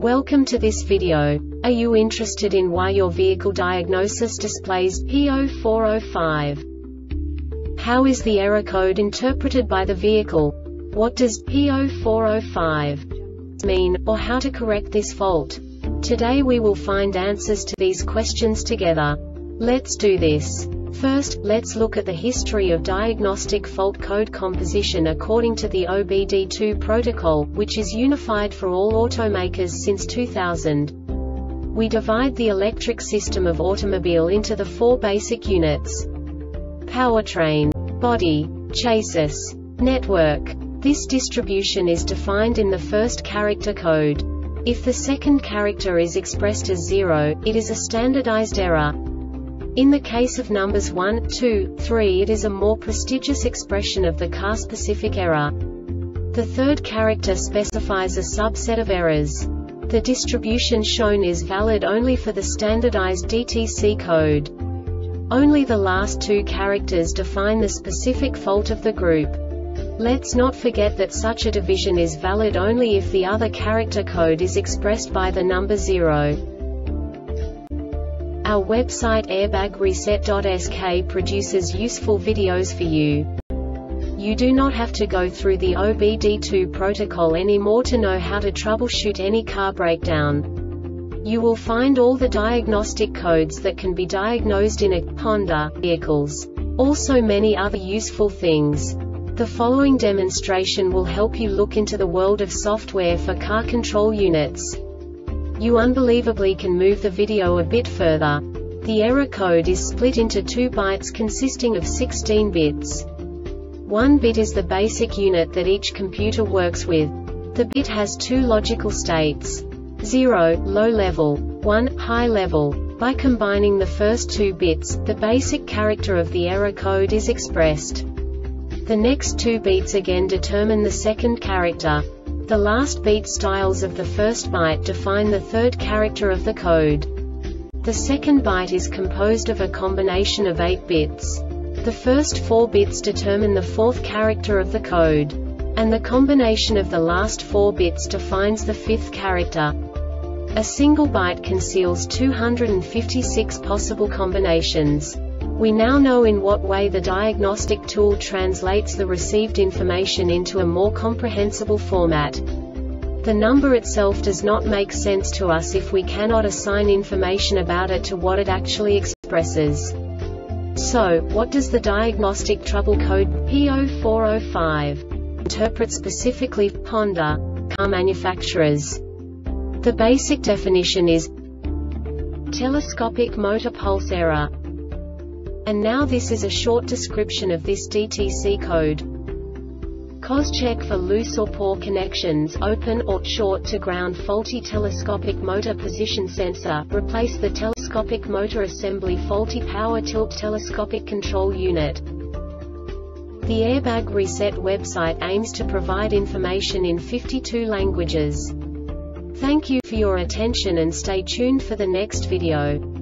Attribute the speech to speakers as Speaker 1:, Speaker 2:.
Speaker 1: Welcome to this video. Are you interested in why your vehicle diagnosis displays P0405? How is the error code interpreted by the vehicle? What does P0405 mean, or how to correct this fault? Today we will find answers to these questions together. Let's do this. First, let's look at the history of diagnostic fault code composition according to the OBD2 protocol, which is unified for all automakers since 2000. We divide the electric system of automobile into the four basic units: powertrain, body, chassis, network. This distribution is defined in the first character code. If the second character is expressed as 0, it is a standardized error. In the case of numbers 1, 2, 3, it is a more prestigious expression of the car-specific error. The third character specifies a subset of errors. The distribution shown is valid only for the standardized DTC code. Only the last two characters define the specific fault of the group. Let's not forget that such a division is valid only if the other character code is expressed by the number 0. Our website airbagreset.sk produces useful videos for you. You do not have to go through the OBD2 protocol anymore to know how to troubleshoot any car breakdown. You will find all the diagnostic codes that can be diagnosed in a Honda vehicles. Also many other useful things. The following demonstration will help you look into the world of software for car control units. You unbelievably can move the video a bit further. The error code is split into 2 bytes consisting of 16 bits. 1 bit is the basic unit that each computer works with. The bit has 2 logical states: 0, low level, 1, high level. By combining the first 2 bits, the basic character of the error code is expressed. The next 2 beats again determine the second character. The last beat styles of the first byte define the third character of the code. The second byte is composed of a combination of 8 bits. The first 4 bits determine the fourth character of the code. And the combination of the last 4 bits defines the fifth character. A single byte conceals 256 possible combinations. We now know in what way the diagnostic tool translates the received information into a more comprehensible format. The number itself does not make sense to us if we cannot assign information about it to what it actually expresses. So, what does the diagnostic trouble code P0405 interpret specifically for Honda car manufacturers? The basic definition is telescopic motor pulse error. And now this is a short description of this DTC code. COS check for loose or poor connections, open or short to ground, faulty telescopic motor position sensor, replace the telescopic motor assembly, faulty power tilt telescopic control unit. The Airbag Reset website aims to provide information in 52 languages. Thank you for your attention and stay tuned for the next video.